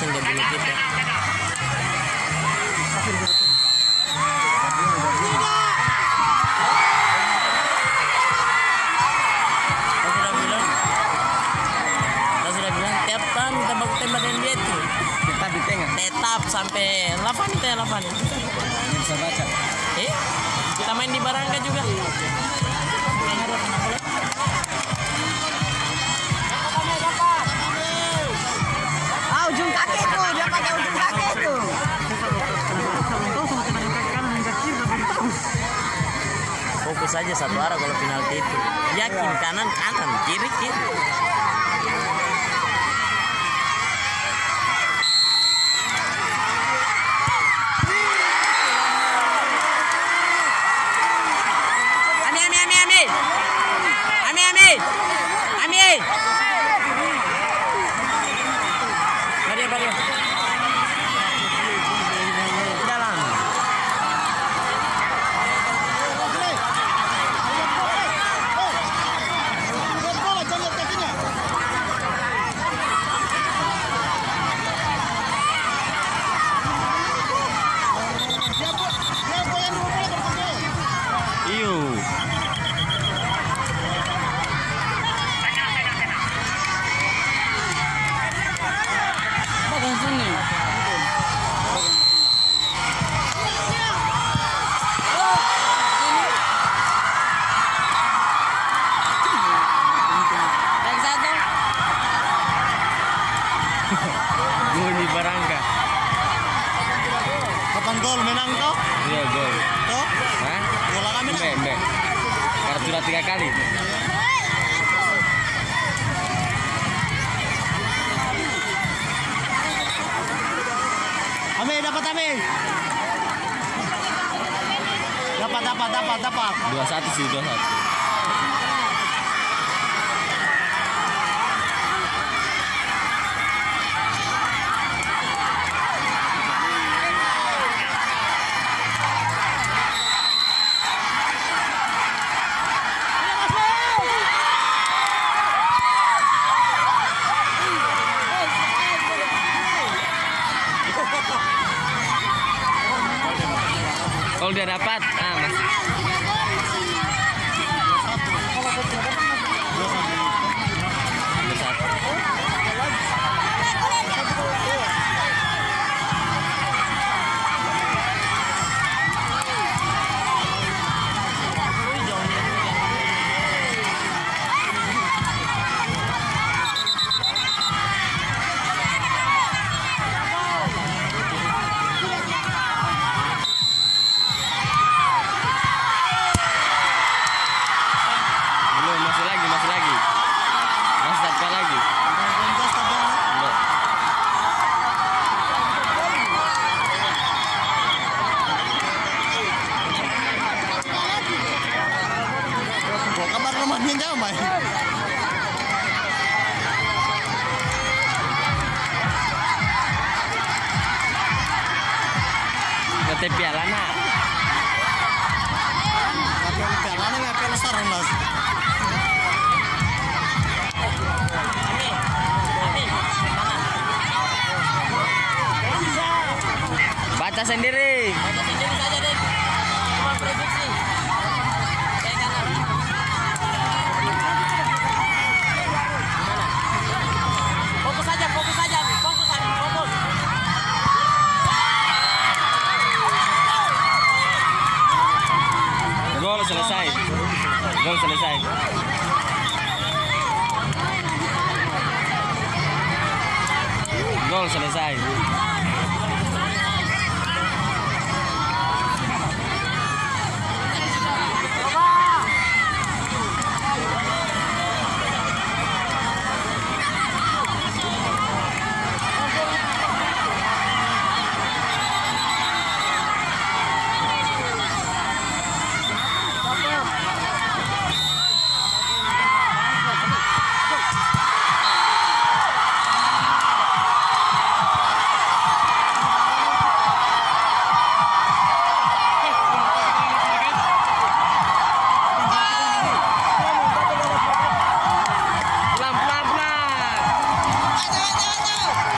langsung dia bunuh kita. Saya sudah bilang tiap tahun kita baku tembakin dia tuh. Kita di tengah. Tetap sampai 8 itu ya 8. Bisa baca. Kita main di Barangka juga. Ujung kaki tuh, dia pakai ujung kaki tuh. Fokus aja satu arah kalau penalti itu. Yakin kanan kanan, kiri kiri. Gol di Barangka. Kapan gol menang toh? Iya gol. Toh? Hah? Bola kami menang. Mbak. Karena sudah 3 kali. Ame dapat Ame. Dapat. 2-1 sih, 2-1. Kalau dia dapat, mas. Piala nak. Piala nggak piala sarang mas. Baca sendiri. Baca sendiri saja deh. Cuma prediksi. Kayak kanan. Fokus aja. Fokus. Gol selesai. Gol selesai.